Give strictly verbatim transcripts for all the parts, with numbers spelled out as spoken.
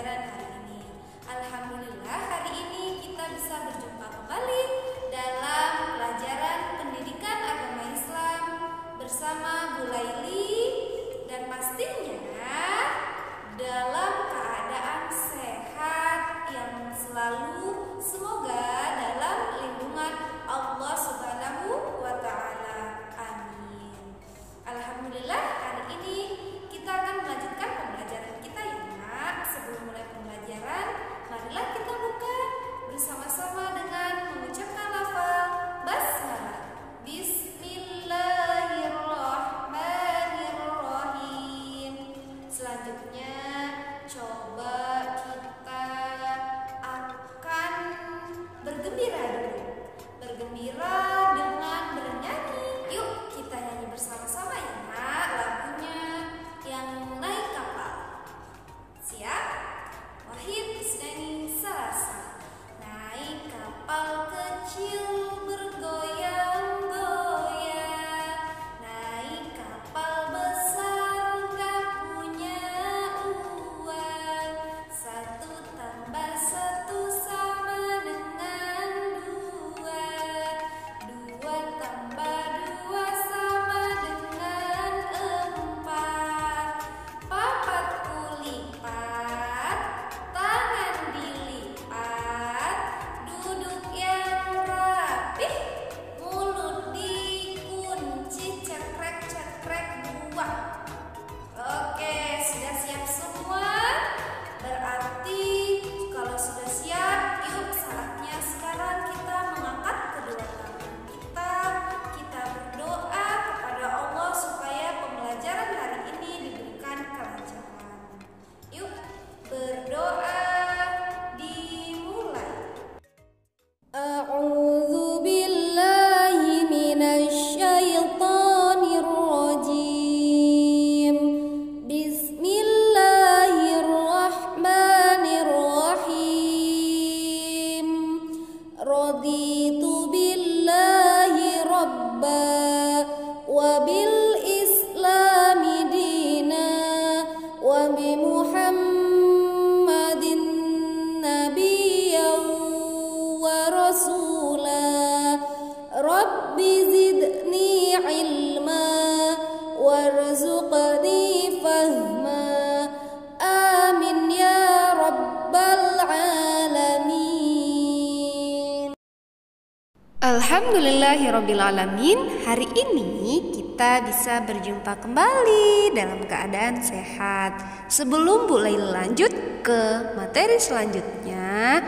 pembelajaran hari ini. Alhamdulillah hari ini kita bisa berjumpa kembali dalam pelajaran pendidikan agama Islam bersama Bu Laili, dan pastinya dalam keadaan sehat yang selalu, semoga dalam lindungan Allah Subhanahu wa Ta'ala. Amin. Alhamdulillah hari ini kita akan melanjutkan pembelajaran kita ya nak. Sebelum mulai pembelajaran, marilah kita buka bersama-sama dengan mengucapkan lafal basmalah. Bismillahirrahmanirrahim. Selanjutnya coba kita akan bergembira dulu. Bergembira dengan bernyanyi. Yuk kita nyanyi bersama-sama ya nak, lagunya yang naik kapal. Siap? Wahid, Isnani, Salasa. Naik kapal kecil bergoyang-goyang, naik kapal besar gak punya uang. Satu tambah satu sama dengan dua, dua tambah dua sama dengan empat. Papatku lipat, tangan dilipat, duduk yang rapih, mulut dikunci, cekrek-cekrek buang. Oke, sudah siap semua? Berarti kalau sudah siap, yuk saatnya sekarang kita mengangkat kedua tangan kita. Kita berdoa kepada Allah supaya pembelajaran hari ini diberikan kelancaran. Yuk berdoa, dimulai. A'udzu billahi minasy syaithanir rajim. Bismillahirrahmanirrahim. Raditu billahi rabba wa bil islami dina wa bi Muhammadin nabiyyan wa rasula. Rabbi zidni ilma warzuqni fahma. Amin ya rabbal alamin. Alhamdulillahirrabbilalamin. Hari ini kita bisa berjumpa kembali dalam keadaan sehat. Sebelum Bu Laili lanjut ke materi selanjutnya,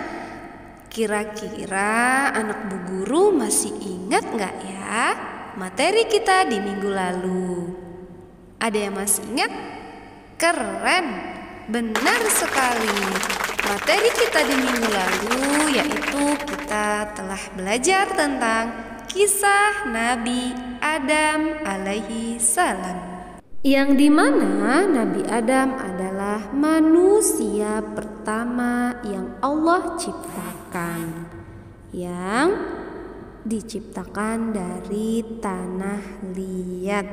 kira-kira anak Bu Guru masih ingat nggak ya materi kita di minggu lalu? Ada yang masih ingat? Keren, benar sekali. Materi kita di minggu lalu yaitu kita telah belajar tentang kisah Nabi Adam alaihi salam, yang dimana Nabi Adam adalah manusia pertama yang Allah ciptakan, yang diciptakan dari tanah liat.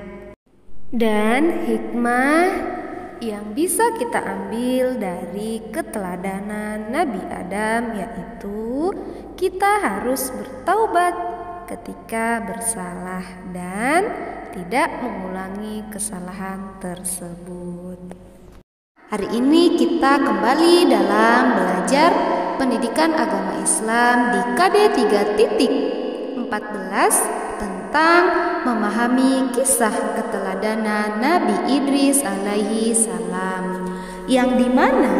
Dan hikmah yang bisa kita ambil dari keteladanan Nabi Adam yaitu kita harus bertaubat ketika bersalah dan tidak mengulangi kesalahan tersebut. Hari ini kita kembali dalam belajar pendidikan agama Islam di K D tiga titik empat belas tentang memahami kisah keteladanan Nabi Idris alaihi salam, yang dimana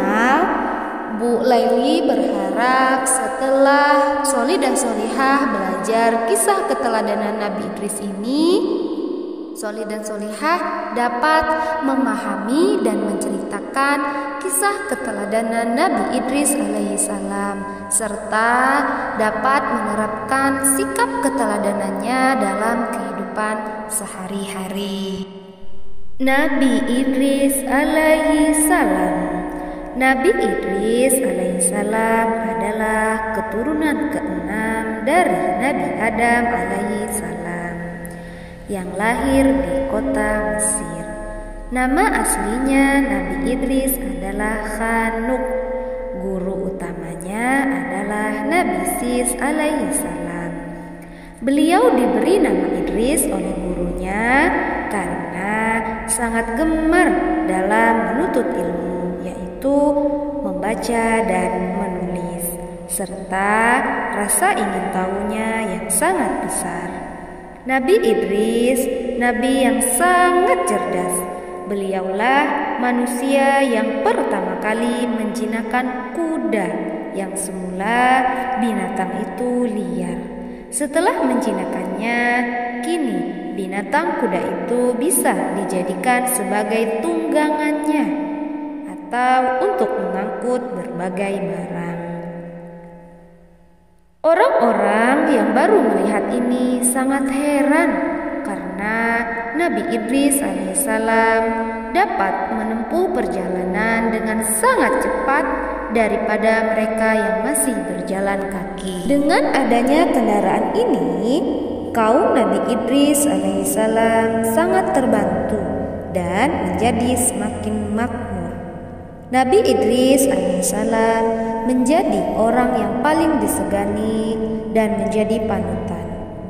Bu Laili berharap setelah Soli dan Solihah belajar kisah keteladanan Nabi Idris ini, Soli dan Solihah dapat memahami dan menceritakan kisah keteladanan Nabi Idris alaihi salam serta dapat menerapkan sikap keteladanannya dalam kehidupan sehari-hari. Nabi Idris alaihi salam. Nabi Idris alaihi salam adalah keturunan keenam dari Nabi Adam alaihi salam yang lahir di kota Mesir. Nama aslinya Nabi Idris adalah Khanuk. Idris alaihi salam. Beliau diberi nama Idris oleh gurunya karena sangat gemar dalam menuntut ilmu, yaitu membaca dan menulis, serta rasa ingin tahunya yang sangat besar. Nabi Idris, nabi yang sangat cerdas. Beliaulah manusia yang pertama kali menjinakkan kuda yang semula binatang itu liar. Setelah menjinakannya, kini binatang kuda itu bisa dijadikan sebagai tunggangannya atau untuk mengangkut berbagai barang. Orang-orang yang baru melihat ini sangat heran karena Nabi Idris alaihissalam dapat menempuh perjalanan dengan sangat cepat daripada mereka yang masih berjalan kaki. Dengan adanya kendaraan ini, kaum Nabi Idris alaihissalam sangat terbantu dan menjadi semakin makmur. Nabi Idris alaihissalam menjadi orang yang paling disegani dan menjadi panutan.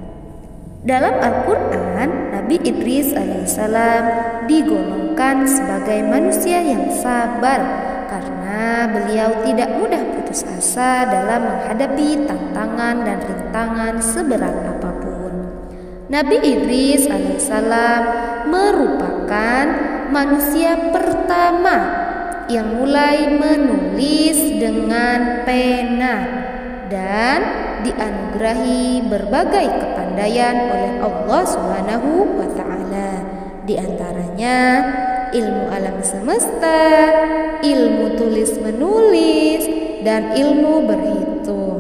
Dalam Al-Quran, Nabi Idris alaihissalam digolongkan sebagai manusia yang sabar karena beliau tidak mudah putus asa dalam menghadapi tantangan dan rintangan seberat apapun. Nabi Idris alaihissalam merupakan manusia pertama yang mulai menulis dengan pena dan dianugerahi berbagai kepandaian oleh Allah Subhanahu wa taala. Di antaranya ilmu alam semesta, ilmu tulis menulis, dan ilmu berhitung.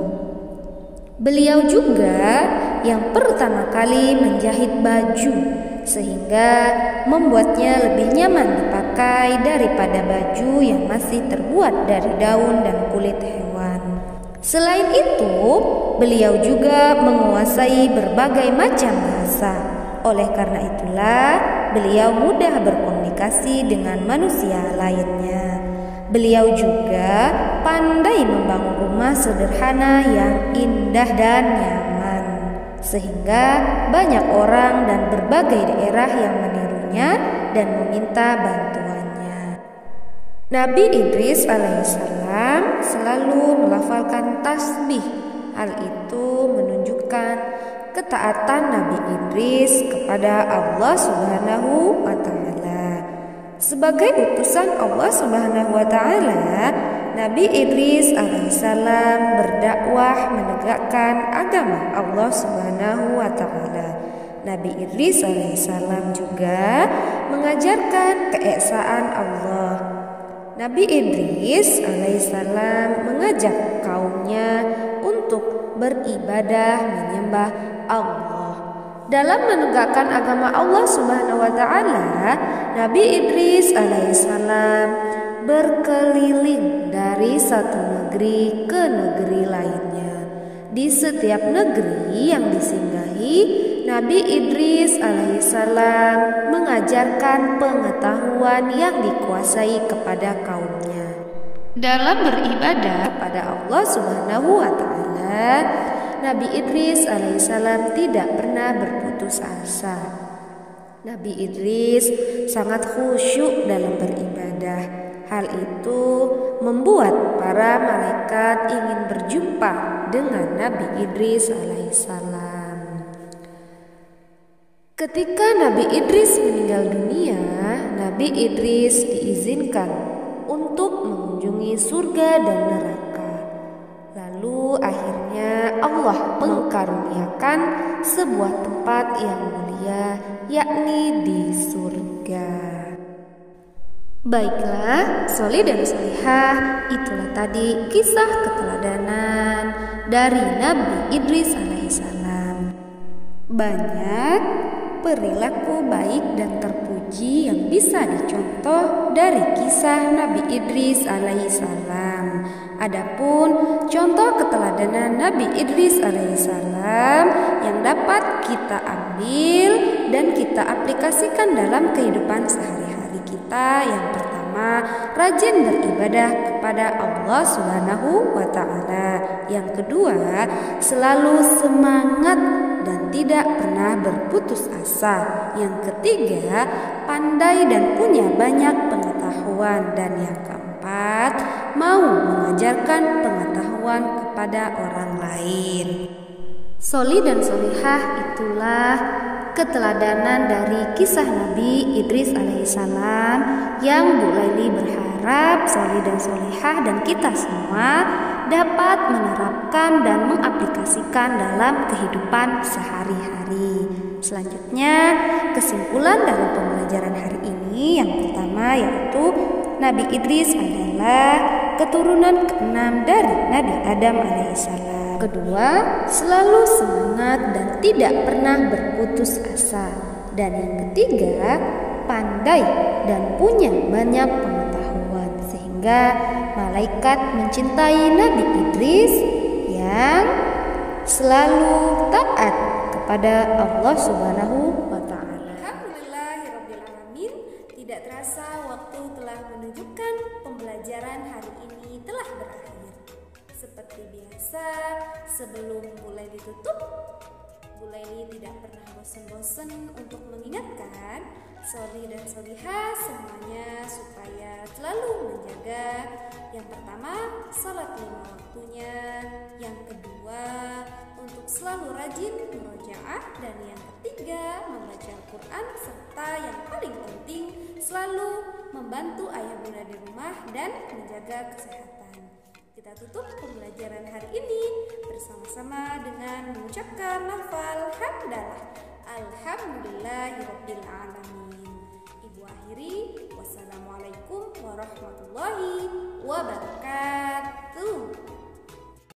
Beliau juga yang pertama kali menjahit baju sehingga membuatnya lebih nyaman dipakai daripada baju yang masih terbuat dari daun dan kulit hewan. Selain itu, beliau juga menguasai berbagai macam bahasa. Oleh karena itulah, beliau mudah berkomunikasi dengan manusia lainnya. Beliau juga pandai membangun rumah sederhana yang indah dan nyaman, sehingga banyak orang dan berbagai daerah yang menirunya dan meminta bantuannya. Nabi Idris alaihissalam selalu melafalkan tasbih. Hal itu menunjukkan ketaatan Nabi Idris kepada Allah Subhanahu wa taala. Sebagai utusan Allah Subhanahu wa taala, Nabi Idris alaihissalam berdakwah menegakkan agama Allah Subhanahu wa taala. Nabi Idris alaihissalam juga mengajarkan keesaan Allah. Nabi Idris alaihissalam mengajak kaumnya untuk beribadah menyembah Allah. Dalam menegakkan agama Allah Subhanahu wa taala, Nabi Idris alaihissalam berkeliling dari satu negeri ke negeri lainnya. Di setiap negeri yang disinggahi, Nabi Idris alaihissalam mengajarkan pengetahuan yang dikuasai kepada kaumnya. Dalam beribadah kepada Allah Subhanahu wa taala, Nabi Idris alaihissalam tidak pernah berputus asa. Nabi Idris sangat khusyuk dalam beribadah. Hal itu membuat para malaikat ingin berjumpa dengan Nabi Idris alaihissalam. Ketika Nabi Idris meninggal dunia, Nabi Idris diizinkan untuk mengunjungi surga dan neraka. Lalu akhirnya Allah mengkaruniakan sebuah tempat yang mulia, yakni di surga. Baiklah, soli dan solihah, itulah tadi kisah keteladanan dari Nabi Idris alaihissalam. Banyak perilaku baik dan terpuji yang bisa dicontoh dari kisah Nabi Idris alaihissalam. Adapun contoh keteladanan Nabi Idris alaihissalam yang dapat kita ambil dan kita aplikasikan dalam kehidupan sehari-hari kita, yang pertama, pertama, rajin beribadah kepada Allah Subhanahu wa Ta'ala. Yang kedua, selalu semangat dan tidak pernah berputus asa. Yang ketiga, pandai dan punya banyak pengetahuan. Dan yang keempat, mau mengajarkan pengetahuan kepada orang lain. Soli dan solihah itulah keteladanan dari kisah Nabi Idris alaihissalam yang Bu Laili berharap Soli dan solihah dan kita semua dapat menerapkan dan mengaplikasikan dalam kehidupan sehari-hari. Selanjutnya, kesimpulan dalam pembelajaran hari ini yang pertama yaitu Nabi Idris adalah keturunan keenam dari Nabi Adam alaihissalam. Kedua, selalu semangat dan tidak pernah berputus asa. Dan yang ketiga, pandai dan punya banyak pengetahuan sehingga malaikat mencintai Nabi Idris yang selalu taat kepada Allah Subhanahu wa Ta'ala. Alhamdulillahirrabbilalamin. Tidak terasa waktu telah menunjukkan pembelajaran hari ini telah berakhir. Seperti biasa, sebelum mulai ditutup, Bu Laili tidak pernah bosan-bosan untuk mengingatkan Soli dan Solihah semuanya supaya selalu menjaga yang pertama, salat lima waktunya, yang kedua, untuk selalu rajin murojaah, dan yang ketiga, membaca Al-Quran, serta yang paling penting, selalu membantu ayah bunda di rumah dan menjaga kesehatan. Kita tutup pembelajaran hari ini bersama-sama dengan mengucapkan lafal hamdalah. Alhamdulillahirabbil alamin. Ibu akhiri, wassalamualaikum warahmatullahi wabarakatuh.